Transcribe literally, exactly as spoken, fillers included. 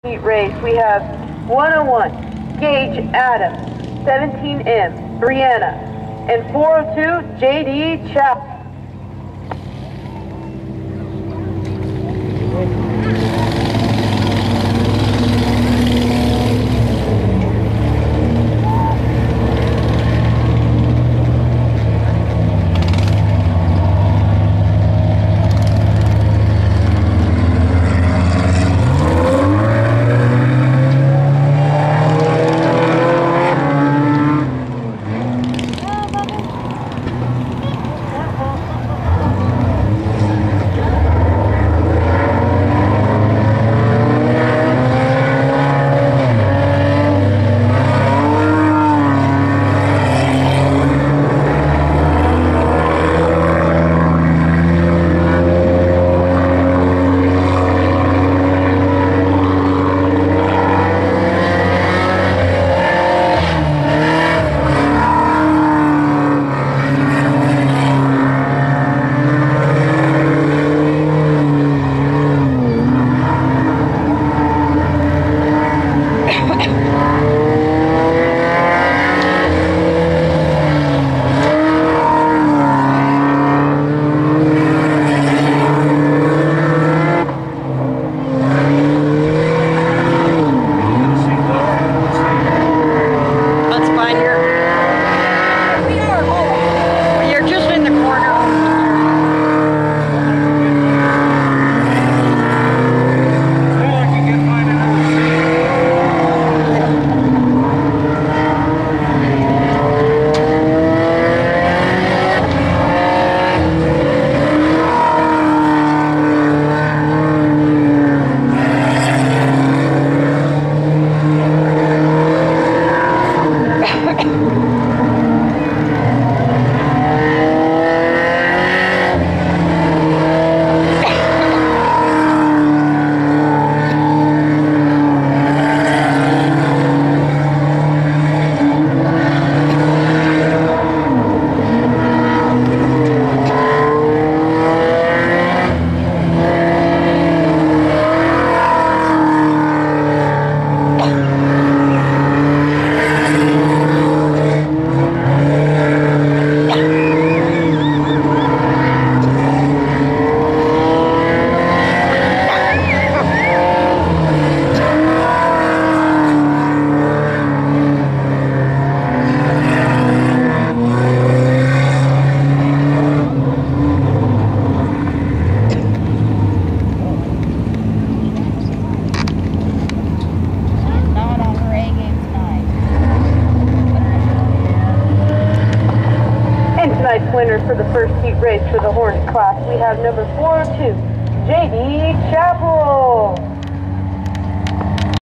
heat race, we have one oh one, Gage Adams, seventeen M, Brianna, and four oh two, J D Chapel. Tonight's winner for the first heat race for the Hornet class, we have number four oh two, J D Chapel.